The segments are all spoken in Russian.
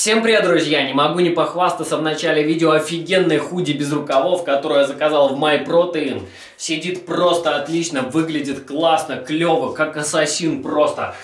Всем привет, друзья! Не могу не похвастаться в начале видео офигенной худи без рукавов, которую я заказал в MyProtein. Сидит просто отлично, выглядит классно, клево, как ассасин просто.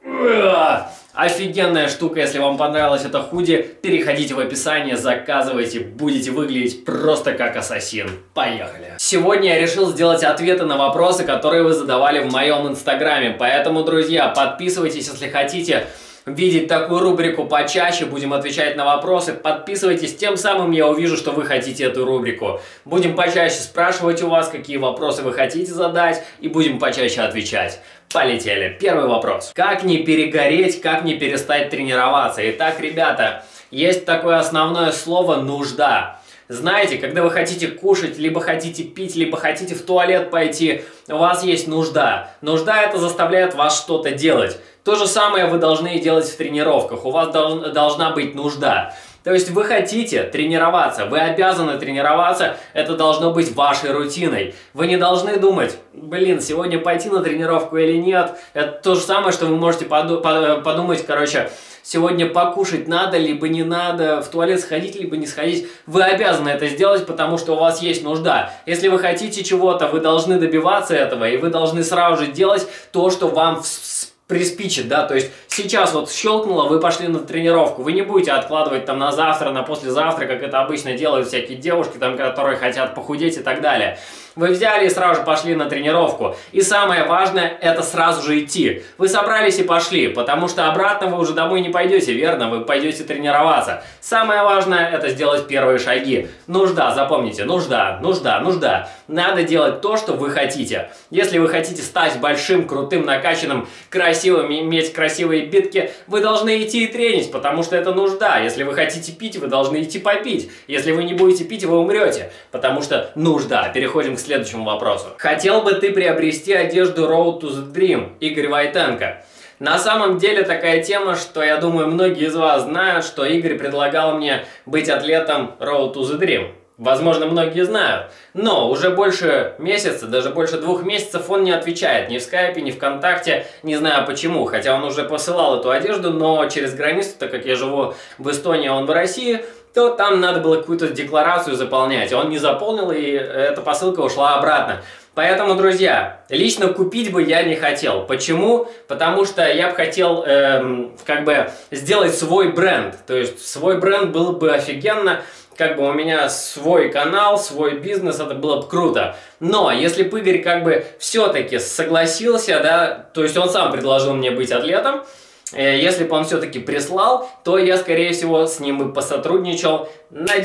Офигенная штука, если вам понравилась эта худи, переходите в описание, заказывайте, будете выглядеть просто как ассасин. Поехали! Сегодня я решил сделать ответы на вопросы, которые вы задавали в моем инстаграме, поэтому, друзья, подписывайтесь, если хотите видеть такую рубрику почаще, будем отвечать на вопросы. Подписывайтесь, тем самым я увижу, что вы хотите эту рубрику. Будем почаще спрашивать у вас, какие вопросы вы хотите задать, и будем почаще отвечать. Полетели. Первый вопрос. Как не перегореть, как не перестать тренироваться? Итак, ребята, есть такое основное слово «нужда». Знаете, когда вы хотите кушать, либо хотите пить, либо хотите в туалет пойти, у вас есть нужда. Нужда это заставляет вас что-то делать. То же самое вы должны делать в тренировках. У вас должна быть нужда. То есть вы хотите тренироваться, вы обязаны тренироваться, это должно быть вашей рутиной. Вы не должны думать, блин, сегодня пойти на тренировку или нет. Это то же самое, что вы можете подумать, короче, сегодня покушать надо, либо не надо, в туалет сходить, либо не сходить. Вы обязаны это сделать, потому что у вас есть нужда. Если вы хотите чего-то, вы должны добиваться этого, и вы должны сразу же делать то, что вам приспичит, да, то есть сейчас вот щелкнуло, вы пошли на тренировку, вы не будете откладывать там на завтра, на послезавтра, как это обычно делают всякие девушки, там, которые хотят похудеть и так далее. Вы взяли и сразу же пошли на тренировку. И самое важное, это сразу же идти. Вы собрались и пошли, потому что обратно вы уже домой не пойдете, верно? Вы пойдете тренироваться. Самое важное, это сделать первые шаги. Нужда, запомните, нужда, нужда, нужда. Надо делать то, что вы хотите. Если вы хотите стать большим, крутым, накачанным, красивым, иметь красивые битки, вы должны идти и тренить, потому что это нужда. Если вы хотите пить, вы должны идти попить. Если вы не будете пить, вы умрете, потому что нужда. Переходим к следующему вопросу. Хотел бы ты приобрести одежду Road to the Dream? Игорь Войтенко. На самом деле такая тема, что я думаю многие из вас знают, что Игорь предлагал мне быть атлетом Road to the Dream. Возможно, многие знают. Но уже больше месяца, даже больше 2 месяцев он не отвечает ни в скайпе, ни ВКонтакте. Не знаю почему, хотя он уже посылал эту одежду, но через границу, так как я живу в Эстонии, а он в России, то там надо было какую-то декларацию заполнять. Он не заполнил, и эта посылка ушла обратно. Поэтому, друзья, лично купить бы я не хотел. Почему? Потому что я бы хотел как бы сделать свой бренд. То есть свой бренд было бы офигенно. Как бы у меня свой канал, свой бизнес, это было бы круто. Но если бы Игорь как бы все-таки согласился, да, то есть он сам предложил мне быть атлетом, если бы он все-таки прислал, то я, скорее всего, с ним бы посотрудничал. На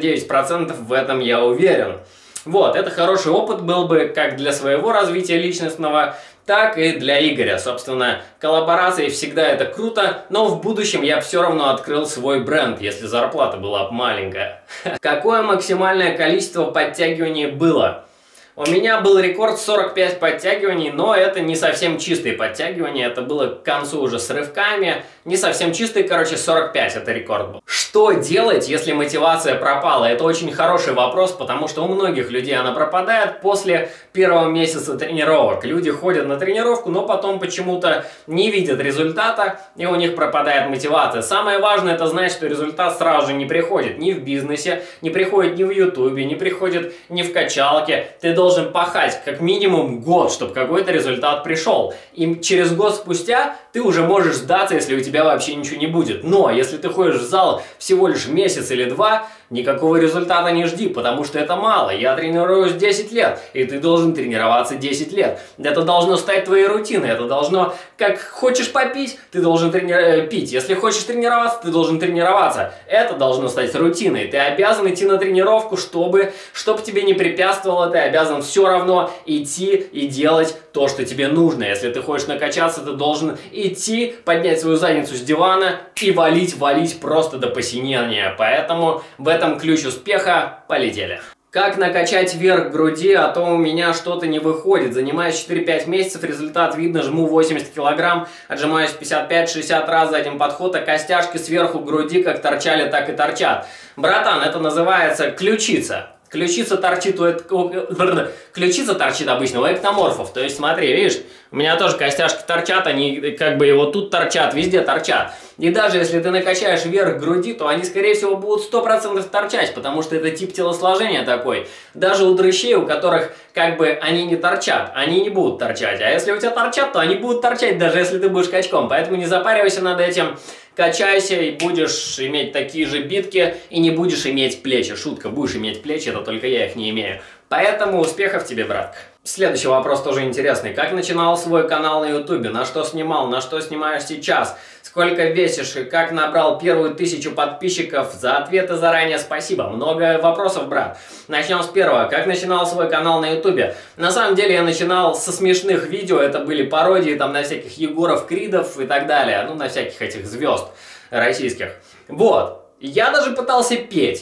99% в этом я уверен. Вот, это хороший опыт был бы как для своего развития личностного, так и для Игоря. Собственно, коллаборации всегда это круто, но в будущем я все равно открыл свой бренд, если зарплата была бы маленькая. Какое максимальное количество подтягиваний было? У меня был рекорд 45 подтягиваний, но это не совсем чистые подтягивания, это было к концу уже с рывками. Не совсем чистые, короче, 45 это рекорд был. Что делать, если мотивация пропала? Это очень хороший вопрос, потому что у многих людей она пропадает после первого месяца тренировок. Люди ходят на тренировку, но потом почему-то не видят результата, и у них пропадает мотивация. Самое важное это знать, что результат сразу же не приходит ни в бизнесе, не приходит ни в ютубе, не приходит ни в качалке. Ты должен пахать как минимум год, чтобы какой-то результат пришел. И через год спустя ты уже можешь сдаться, если у тебя вообще ничего не будет. Но если ты ходишь в зал всего лишь месяц или 2, никакого результата не жди, потому что это мало. Я тренируюсь 10 лет, и ты должен тренироваться 10 лет. Это должно стать твоей рутиной, это должно, как хочешь попить, ты должен пить. Если хочешь тренироваться, ты должен тренироваться. Это должно стать рутиной. Ты обязан идти на тренировку, чтобы тебе не препятствовало, ты обязан все равно идти и делать то, что тебе нужно. Если ты хочешь накачаться, ты должен идти, поднять свою задницу с дивана и валить просто до посинения. Поэтому в этом ключ успеха. Полетели. Как накачать вверх груди, а то у меня что-то не выходит. Занимаюсь 4-5 месяцев, результат видно, жму 80 килограмм, отжимаюсь 55-60 раз за один подход, а костяшки сверху груди как торчали, так и торчат. Братан, это называется ключица. Ключица торчит ключица торчит обычно у эктоморфов. То есть смотри, видишь, у меня тоже костяшки торчат, они как бы и вот тут торчат, везде торчат. И даже если ты накачаешь вверх груди, то они, скорее всего, будут 100% торчать, потому что это тип телосложения такой. Даже у дрыщей, у которых как бы они не торчат, они не будут торчать. А если у тебя торчат, то они будут торчать, даже если ты будешь качком. Поэтому не запаривайся над этим. Качайся и будешь иметь такие же битки, и не будешь иметь плечи. Шутка, будешь иметь плечи, это только я их не имею. Поэтому успехов тебе, братка. Следующий вопрос тоже интересный. Как начинал свой канал на ютубе? На что снимал? На что снимаешь сейчас? Сколько весишь? И как набрал первую 1000 подписчиков? За ответы заранее спасибо. Много вопросов, брат. Начнем с первого. Как начинал свой канал на ютубе? На самом деле я начинал со смешных видео. Это были пародии там на всяких Егоров, Кридов и так далее. Ну, на всяких этих звезд российских. Вот. Я даже пытался петь,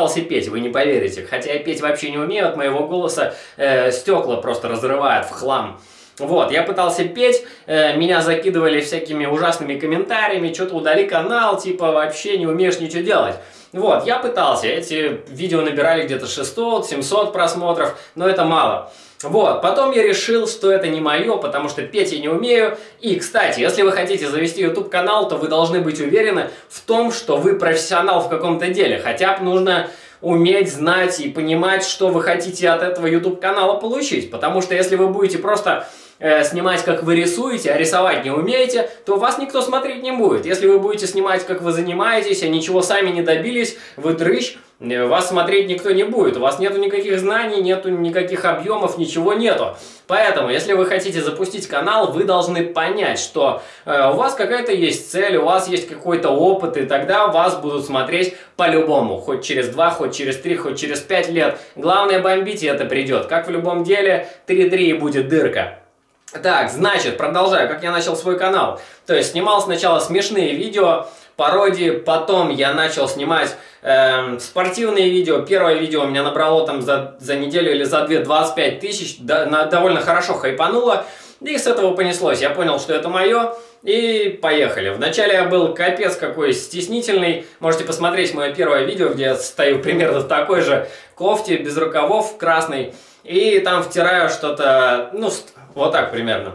вы не поверите, хотя я петь вообще не умею, от моего голоса стекла просто разрывает в хлам. Вот, я пытался петь, меня закидывали всякими ужасными комментариями, что-то удали канал, типа вообще не умеешь ничего делать. Вот, я пытался, эти видео набирали где-то 600-700 просмотров, но это мало. Вот, потом я решил, что это не мое, потому что петь я не умею. И, кстати, если вы хотите завести YouTube-канал, то вы должны быть уверены в том, что вы профессионал в каком-то деле. Хотя бы нужно уметь, знать и понимать, что вы хотите от этого YouTube-канала получить. Потому что если вы будете просто снимать, как вы рисуете, а рисовать не умеете, то вас никто смотреть не будет. Если вы будете снимать, как вы занимаетесь, а ничего сами не добились, вы дрыщ, вас смотреть никто не будет. У вас нету никаких знаний, нету никаких объемов, ничего нету. Поэтому, если вы хотите запустить канал, вы должны понять, что у вас какая-то есть цель, у вас есть какой-то опыт, и тогда вас будут смотреть по-любому. Хоть через 2, хоть через 3, хоть через 5 лет. Главное, бомбить, и это придет. Как в любом деле, 3-3 и будет дырка. Так, значит, продолжаю, как я начал свой канал. То есть, снимал сначала смешные видео, пародии, потом я начал снимать спортивные видео. Первое видео у меня набрало там за неделю или за 2 25 тысяч, довольно хорошо хайпануло, и с этого понеслось. Я понял, что это мое, и поехали. Вначале я был капец какой стеснительный. Можете посмотреть мое первое видео, где я стою примерно в такой же кофте, без рукавов, красной, и там втираю что-то, ну, вот так примерно.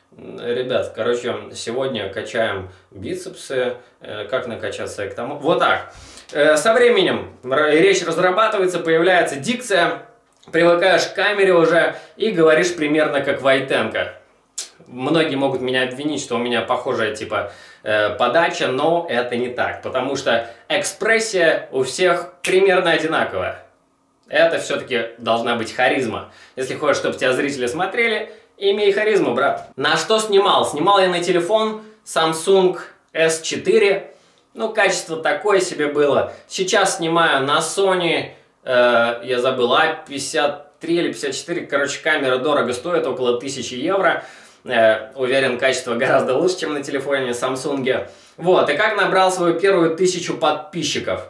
Ребят, короче, сегодня качаем бицепсы. Как накачаться к тому? Вот так. Со временем речь разрабатывается, появляется дикция, привыкаешь к камере уже и говоришь примерно как Войтенко. Многие могут меня обвинить, что у меня похожая типа подача, но это не так, потому что экспрессия у всех примерно одинаковая. Это все-таки должна быть харизма. Если хочешь, чтобы тебя зрители смотрели, имей харизму, брат. На что снимал? Снимал я на телефон Samsung S4. Ну, качество такое себе было. Сейчас снимаю на Sony, я забыл, A53 или 54. Короче, камера дорого стоит, около 1000 евро. Уверен, качество гораздо лучше, чем на телефоне Samsung. Вот, и как набрал свою первую 1000 подписчиков?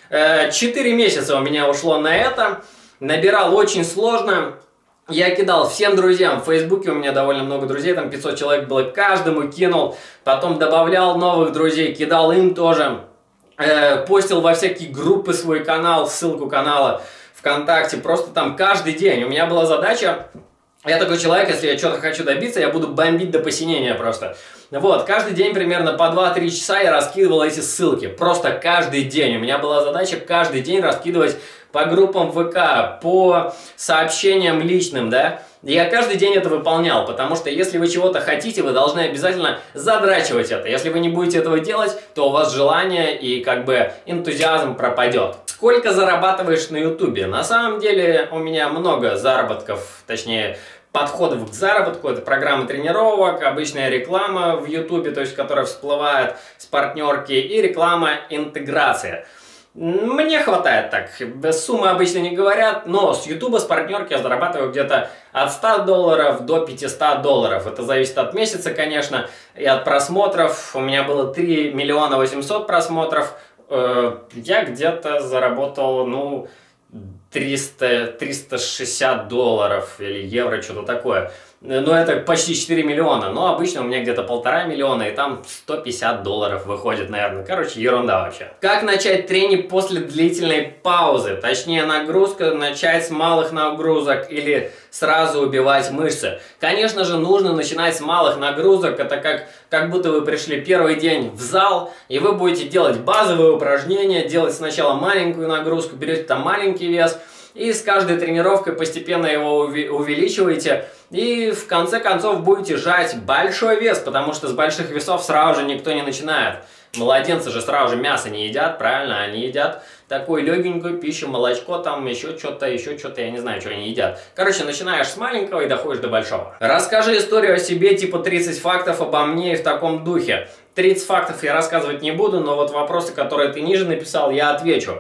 4 месяца у меня ушло на это. Набирал очень сложно. Я кидал всем друзьям. В Фейсбуке у меня довольно много друзей, там 500 человек было, каждому кинул. Потом добавлял новых друзей, кидал им тоже. Постил во всякие группы свой канал, ссылку канала ВКонтакте. Просто там каждый день. У меня была задача. Я такой человек, если я что-то хочу добиться, я буду бомбить до посинения просто. Вот, каждый день примерно по 2-3 часа я раскидывал эти ссылки. Просто каждый день. У меня была задача каждый день раскидывать по группам ВК, по сообщениям личным, да. Я каждый день это выполнял, потому что если вы чего-то хотите, вы должны обязательно задрачивать это. Если вы не будете этого делать, то у вас желание и как бы энтузиазм пропадет. Сколько зарабатываешь на ютубе? На самом деле у меня много заработков, точнее подходов к заработку. Это программы тренировок, обычная реклама в ютубе, то есть которая всплывает с партнерки, и реклама интеграция. Мне хватает так, без суммы обычно не говорят, но с ютуба, с партнерки я зарабатываю где-то от $100 до $500. Это зависит от месяца, конечно, и от просмотров. У меня было 3 800 000 просмотров. Я где-то заработал, ну, $360 или евро, что-то такое. Ну, это почти 4 миллиона, но обычно у меня где-то 1,5 миллиона, и там $150 выходит, наверное. Короче, ерунда вообще. Как начать тренинг после длительной паузы? Точнее, нагрузка начать с малых нагрузок или сразу убивать мышцы? Конечно же, нужно начинать с малых нагрузок. Это как будто вы пришли первый день в зал, и вы будете делать базовые упражнения, делать сначала маленькую нагрузку, берете там маленький вес, и с каждой тренировкой постепенно его увеличиваете. И в конце концов будете жать большой вес, потому что с больших весов сразу же никто не начинает. Младенцы же сразу же мясо не едят, правильно? Они едят такую легенькую пищу, молочко, там еще что-то, я не знаю, что они едят. Короче, начинаешь с маленького и доходишь до большого. Расскажи историю о себе, типа 30 фактов обо мне и в таком духе. 30 фактов я рассказывать не буду, но вот вопросы, которые ты ниже написал, я отвечу.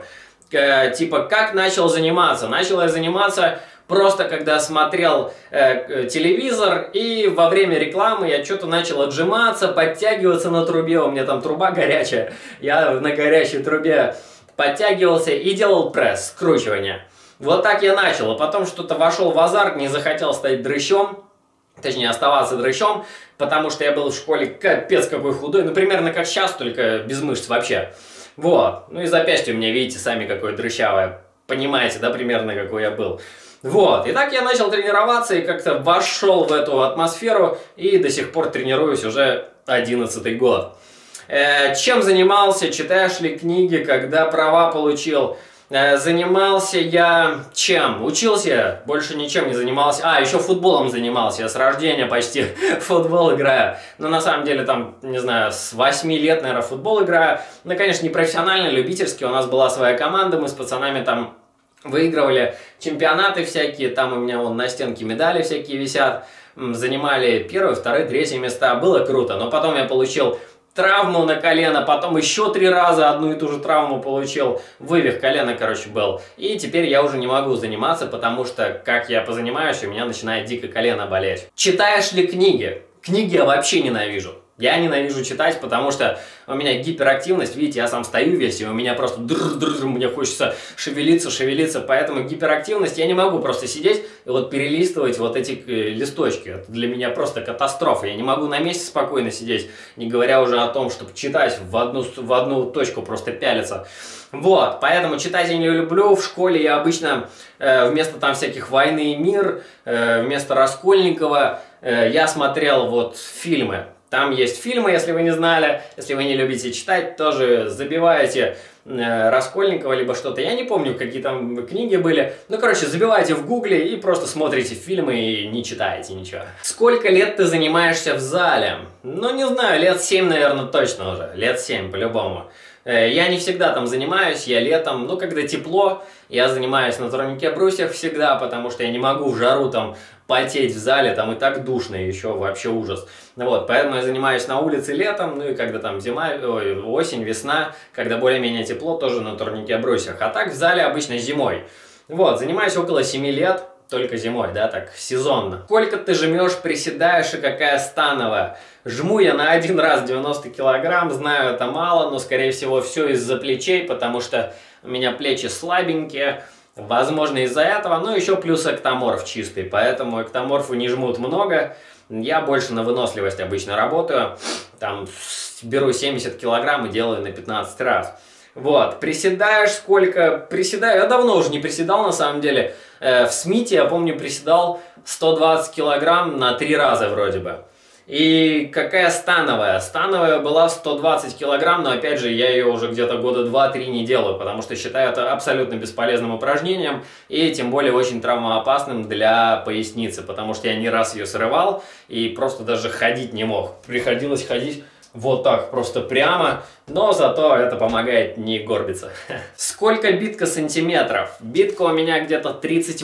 Типа, как начал заниматься? Начал я заниматься просто когда смотрел телевизор, и во время рекламы я что-то начал отжиматься, подтягиваться на трубе. У меня там труба горячая. Я на горячей трубе подтягивался и делал пресс, скручивание. Вот так я начал. А потом что-то вошел в азарт, не захотел стать дрыщом. Точнее, оставаться дрыщом, потому что я был в школе капец какой худой. Ну, примерно как сейчас, только без мышц вообще. Вот. Ну и запястье у меня, видите, сами какое дрыщавое. Понимаете, да, примерно какой я был. Вот. И так я начал тренироваться и как-то вошел в эту атмосферу. И до сих пор тренируюсь уже 11-й год. Чем занимался? Читаешь ли книги? Когда права получил? Занимался я чем? Учился, больше ничем не занимался. А, еще футболом занимался. Я с рождения почти в футбол играю. Но на самом деле там, не знаю, с 8 лет, наверное, в футбол играю. Ну, конечно, не профессионально, любительски. У нас была своя команда, мы с пацанами там выигрывали чемпионаты всякие. Там у меня вон на стенке медали всякие висят. Занимали первые, вторые, третьи места. Было круто. Но потом я получил травму на колено, потом еще 3 раза одну и ту же травму получил, вывих колена, короче, был. И теперь я уже не могу заниматься, потому что, как я позанимаюсь, у меня начинает дико колено болеть. Читаешь ли книги? Книги я вообще ненавижу. Я ненавижу читать, потому что у меня гиперактивность, видите, я сам стою весь, и у меня просто мне хочется шевелиться, поэтому гиперактивность, я не могу просто сидеть и вот перелистывать вот эти листочки. Это для меня просто катастрофа. Я не могу на месте спокойно сидеть, не говоря уже о том, чтобы читать в одну точку, просто пялиться. Вот, поэтому читать я не люблю. В школе я обычно вместо там всяких «Войны и мир», вместо Раскольникова я смотрел вот фильмы. Там есть фильмы, если вы не знали, если вы не любите читать, тоже забиваете Раскольникова либо что-то. Я не помню, какие там книги были. Ну, короче, забивайте в гугле и просто смотрите фильмы и не читаете ничего. Сколько лет ты занимаешься в зале? Ну, не знаю, лет 7, наверное, точно уже. Лет 7, по-любому. Я не всегда там занимаюсь, я летом, ну, когда тепло, я занимаюсь на турнике-брусьях всегда, потому что я не могу в жару там потеть в зале, там и так душно, еще вообще ужас. Вот, поэтому я занимаюсь на улице летом, ну и когда там зима, осень, весна, когда более-менее тепло, тоже на турнике-брусьях. А так в зале обычно зимой. Вот, занимаюсь около 7 лет. Только зимой, да, так, сезонно. Сколько ты жмешь, приседаешь и какая становая? Жму я на один раз 90 килограмм, знаю, это мало, но, скорее всего, все из-за плечей, потому что у меня плечи слабенькие, возможно, из-за этого, но еще плюс эктоморф чистый, поэтому эктоморфы не жмут много, я больше на выносливость обычно работаю, там, беру 70 килограмм и делаю на 15 раз. Вот, приседаешь сколько? Приседаю, я давно уже не приседал на самом деле. В Смите, я помню, приседал 120 килограмм на 3 раза вроде бы. И какая становая? Становая была 120 килограмм, но опять же я ее уже где-то года 2-3 не делаю, потому что считаю это абсолютно бесполезным упражнением и тем более очень травмоопасным для поясницы, потому что я не раз ее срывал и просто даже ходить не мог. Приходилось ходить вот так, просто прямо, но зато это помогает не горбиться. Сколько битка сантиметров? Битка у меня где-то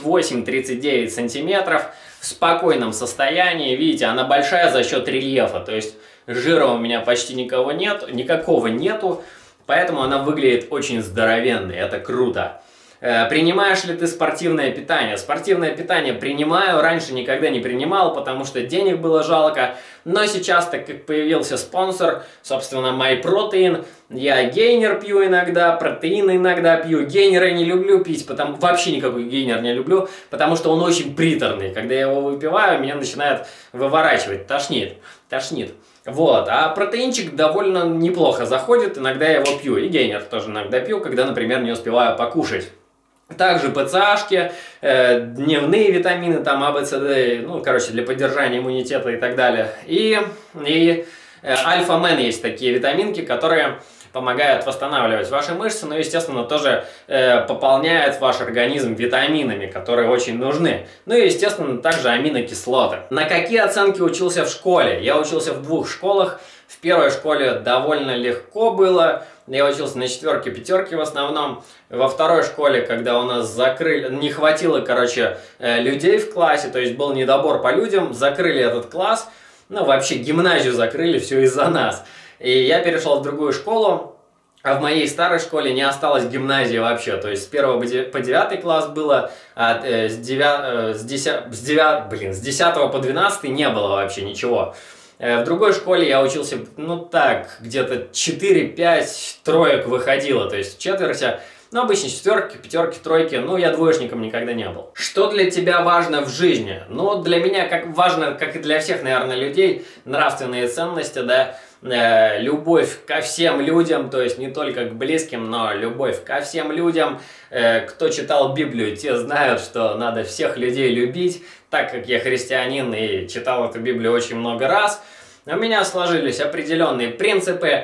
38-39 сантиметров в спокойном состоянии. Видите, она большая за счет рельефа, то есть жира у меня почти никакого нету, поэтому она выглядит очень здоровенной, это круто. Принимаешь ли ты спортивное питание? Спортивное питание принимаю, раньше никогда не принимал, потому что денег было жалко. Но сейчас, так как появился спонсор, собственно, MyProtein, я гейнер пью иногда, протеин иногда пью. Гейнер я не люблю пить, вообще никакой гейнер не люблю, потому что он очень приторный. Когда я его выпиваю, меня начинает выворачивать, тошнит. Вот, а протеинчик довольно неплохо заходит, иногда я его пью. И гейнер тоже иногда пью, когда, например, не успеваю покушать. Также ПЦАшки, дневные витамины, там А, Б, С, Д, ну, короче, для поддержания иммунитета и так далее. И Альфа-Мен есть такие витаминки, которые помогают восстанавливать ваши мышцы, но, естественно, тоже пополняют ваш организм витаминами, которые очень нужны. Ну и, естественно, также аминокислоты. На какие оценки учился в школе? Я учился в 2 школах. В первой школе довольно легко было. Я учился на 4-ке, 5-ке в основном. Во второй школе, когда у нас закрыли, не хватило, короче, людей в классе, то есть был недобор по людям, закрыли этот класс. Ну, вообще гимназию закрыли, все из-за нас. И я перешел в другую школу, а в моей старой школе не осталось гимназии вообще. То есть с 1 по 9 класс было, а с 10 по 12 не было вообще ничего. В другой школе я учился, ну так, где-то 4-5 троек выходило, то есть в четверти. Но обычно 4-ки, 5-ки, 3-ки, ну я двоечником никогда не был. Что для тебя важно в жизни? Ну для меня важно, как и для всех, наверное, людей, нравственные ценности, да, любовь ко всем людям, то есть не только к близким, но любовь ко всем людям. Кто читал Библию, те знают, что надо всех людей любить. Так как я христианин и читал эту Библию очень много раз, у меня сложились определенные принципы.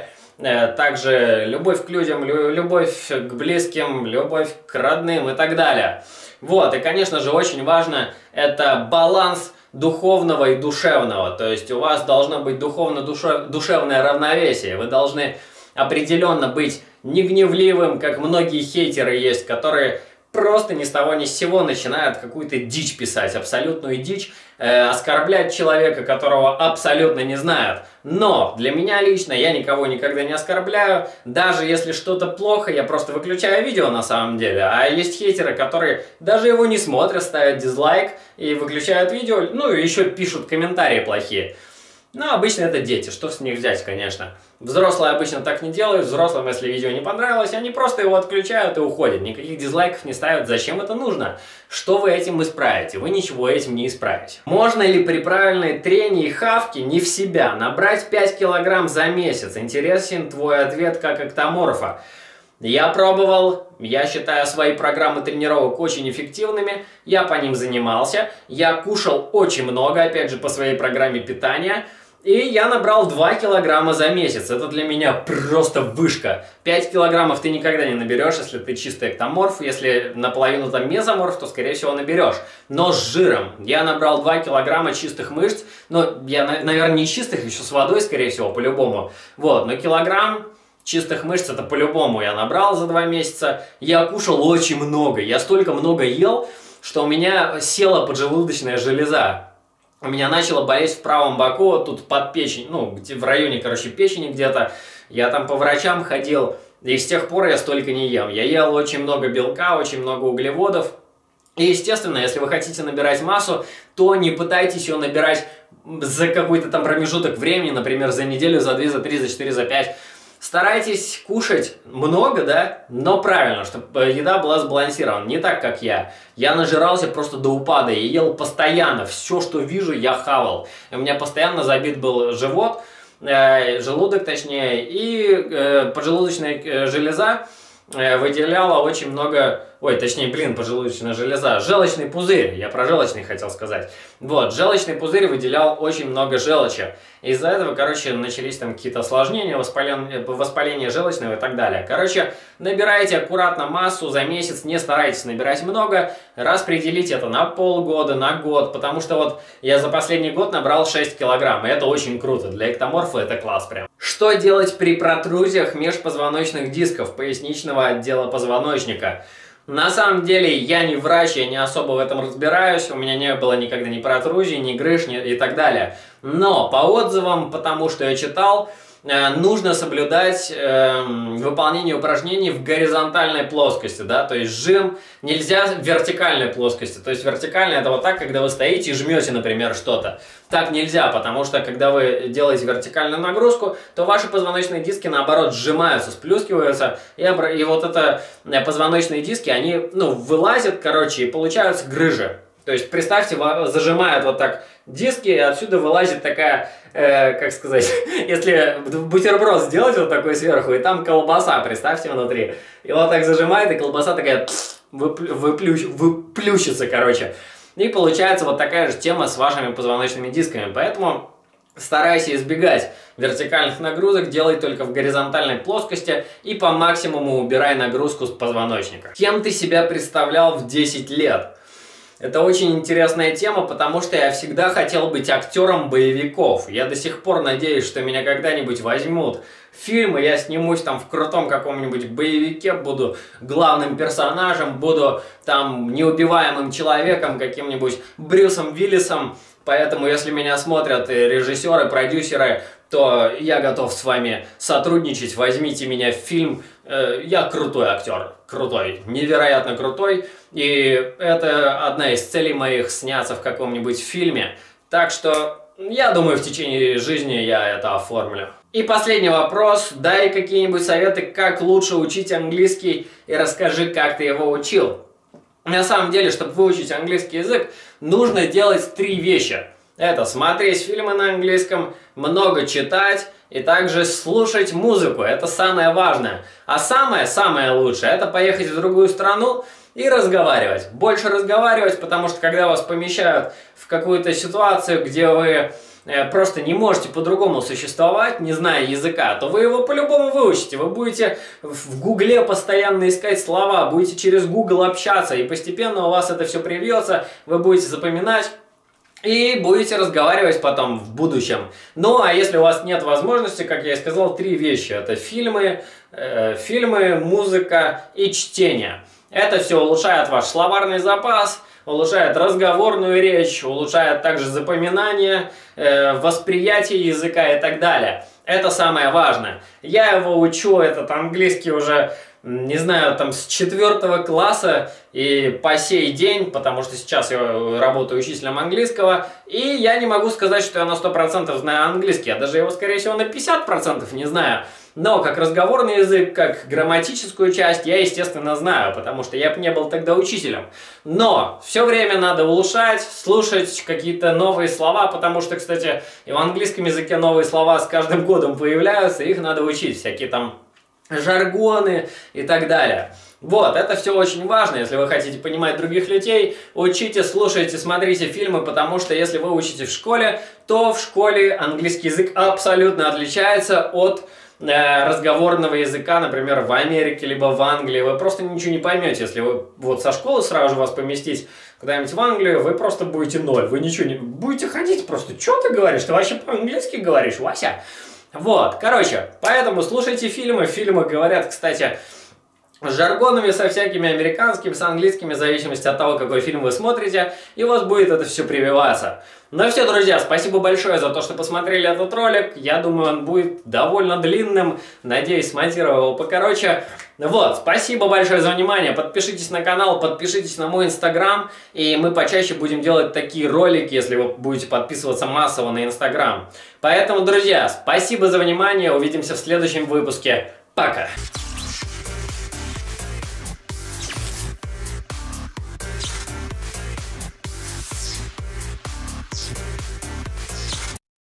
Также любовь к людям, любовь к близким, любовь к родным и так далее. Вот, и, конечно же, очень важно это баланс духовного и душевного. То есть у вас должно быть духовно-душевное равновесие. Вы должны определенно быть не гневливым, как многие хейтеры есть, которые просто ни с того ни с сего начинают какую-то дичь писать, абсолютную дичь, оскорблять человека, которого абсолютно не знают. Но для меня лично я никого никогда не оскорбляю, даже если что-то плохо, я просто выключаю видео на самом деле. А есть хейтеры, которые даже его не смотрят, ставят дизлайк и выключают видео, ну и еще пишут комментарии плохие. Но обычно это дети, что с них взять, конечно. Взрослые обычно так не делают, взрослым, если видео не понравилось, они просто его отключают и уходят. Никаких дизлайков не ставят. Зачем это нужно? Что вы этим исправите? Вы ничего этим не исправите. Можно ли при правильной трене и хавке не в себя набрать 5 килограмм за месяц? Интересен твой ответ как эктоморфа. Я пробовал, я считаю свои программы тренировок очень эффективными, я по ним занимался, я кушал очень много, опять же, по своей программе питания, и я набрал 2 килограмма за месяц. Это для меня просто вышка. 5 килограммов ты никогда не наберешь, если ты чистый эктоморф. Если наполовину там мезоморф, то, скорее всего, наберешь. Но с жиром. Я набрал 2 килограмма чистых мышц. Но я, наверное, не чистых, еще с водой, скорее всего, по-любому. Вот, но килограмм чистых мышц это по-любому я набрал за 2 месяца. Я кушал очень много. Я столько много ел, что у меня села поджелудочная железа. У меня начало болеть в правом боку, тут под печень, ну, в районе, короче, печени где-то. Я там по врачам ходил, и с тех пор я столько не ем. Я ел очень много белка, очень много углеводов. И, естественно, если вы хотите набирать массу, то не пытайтесь ее набирать за какой-то там промежуток времени, например, за неделю, за 2, за 3, за 4, за 5. Старайтесь кушать много, да, но правильно, чтобы еда была сбалансирована. Не так, как я. Я нажирался просто до упада и ел постоянно. Все, что вижу, я хавал. У меня постоянно забит был живот, желудок точнее, и поджелудочная железа выделяла очень много... Ой, точнее, поджелудочная железа. Желчный пузырь, я про желчный хотел сказать. Вот, желчный пузырь выделял очень много желчи. Из-за этого, короче, начались там какие-то осложнения, воспаление желчного и так далее. Короче, набирайте аккуратно массу за месяц, не старайтесь набирать много. Распределите это на полгода, на год, потому что вот я за последний год набрал 6 килограмм, и это очень круто. Для эктоморфа это класс прям. Что делать при протрузиях межпозвоночных дисков поясничного отдела позвоночника? На самом деле я не врач, я не особо в этом разбираюсь, у меня не было никогда ни протрузий, ни грыж, и так далее. Но по отзывам, потому что я читал, нужно соблюдать выполнение упражнений в горизонтальной плоскости, да, то есть жим нельзя в вертикальной плоскости, то есть вертикальная это вот так, когда вы стоите и жмете, например, что-то. Так нельзя, потому что когда вы делаете вертикальную нагрузку, то ваши позвоночные диски наоборот сжимаются, сплюскиваются, и вот это позвоночные диски, они, ну, вылазят, короче, и получаются грыжи. То есть, представьте, зажимают вот так диски, и отсюда вылазит такая, как сказать, если бутерброд сделать вот такой сверху, и там колбаса, представьте, внутри. И вот так зажимает, и колбаса такая выплющится, короче. И получается вот такая же тема с вашими позвоночными дисками. Поэтому старайся избегать вертикальных нагрузок, делай только в горизонтальной плоскости и по максимуму убирай нагрузку с позвоночника. Кем ты себя представлял в 10 лет? Это очень интересная тема, потому что я всегда хотел быть актером боевиков. Я до сих пор надеюсь, что меня когда-нибудь возьмут в фильм, и я снимусь там в крутом каком-нибудь боевике, буду главным персонажем, буду там неубиваемым человеком, каким-нибудь Брюсом Уиллисом. Поэтому, если меня смотрят режиссеры, продюсеры, то я готов с вами сотрудничать. Возьмите меня в фильм. Я крутой актер. Крутой. Невероятно крутой. И это одна из целей моих — сняться в каком-нибудь фильме. Так что, я думаю, в течение жизни я это оформлю. И последний вопрос. Дай какие-нибудь советы, как лучше учить английский, и расскажи, как ты его учил. На самом деле, чтобы выучить английский язык, нужно делать 3 вещи. Это смотреть фильмы на английском, много читать и также слушать музыку. Это самое важное. А самое лучшее — это поехать в другую страну и разговаривать. Больше разговаривать, потому что когда вас помещают в какую-то ситуацию, где вы просто не можете по-другому существовать, не зная языка, то вы его по-любому выучите. Вы будете в Гугле постоянно искать слова, будете через Google общаться, и постепенно у вас это все привьется, вы будете запоминать и будете разговаривать потом в будущем. Ну, а если у вас нет возможности, как я и сказал, 3 вещи. Это фильмы, музыка и чтение. Это все улучшает ваш словарный запас, улучшает разговорную речь, улучшает также запоминание, восприятие языка и так далее. Это самое важное. Я его учу, этот английский уже, не знаю, там с 4 класса и по сей день, потому что сейчас я работаю учителем английского, и я не могу сказать, что я на 100% знаю английский, я даже его, скорее всего, на 50% не знаю. Но как разговорный язык, как грамматическую часть я, естественно, знаю, потому что я не был тогда учителем. Но все время надо улучшать, слушать какие-то новые слова, потому что, кстати, и в английском языке новые слова с каждым годом появляются, их надо учить, всякие там жаргоны и так далее. Вот, это все очень важно, если вы хотите понимать других людей, учите, слушайте, смотрите фильмы, потому что если вы учите в школе, то в школе английский язык абсолютно отличается от разговорного языка, например, в Америке, либо в Англии. Вы просто ничего не поймете, если вы вот со школы сразу же вас поместить куда-нибудь в Англию, вы просто будете ноль, вы ничего не будете ходить, просто что ты говоришь, ты вообще по-английски говоришь, Вася? Вот, короче, поэтому слушайте фильмы говорят, кстати, с жаргонами, со всякими американскими, с английскими, в зависимости от того, какой фильм вы смотрите, и у вас будет это все прививаться. Ну все, друзья, спасибо большое за то, что посмотрели этот ролик. Я думаю, он будет довольно длинным. Надеюсь, смонтировал его покороче. Вот, спасибо большое за внимание. Подпишитесь на канал, подпишитесь на мой инстаграм, и мы почаще будем делать такие ролики, если вы будете подписываться массово на инстаграм. Поэтому, друзья, спасибо за внимание. Увидимся в следующем выпуске. Пока!